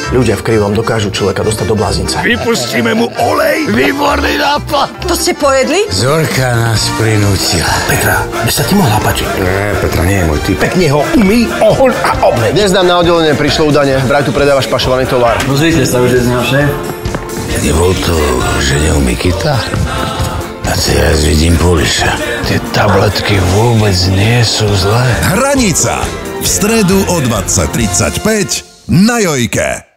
Ľudia v krivom dokážu človeka dostať do bláznica. Vypustíme mu olej? Výborný nápad! To ste pojedli? Zorka nás prinútila. Petra, by sa ti mohla páčiť. Nie, Petra nie je môj typ. Pekne ho umý, ohoľ a obleď. Dnes nám na oddelenie prišlo údanie. Vraj tu predávaš pašovaný tovar. Pozrite sa už z neho, šéf. Nebol to, že Mikita? A teraz vidím Poliša. Tie tabletky vôbec nie sú zlé. Hranica. V stredu o 20:35 na Jojke.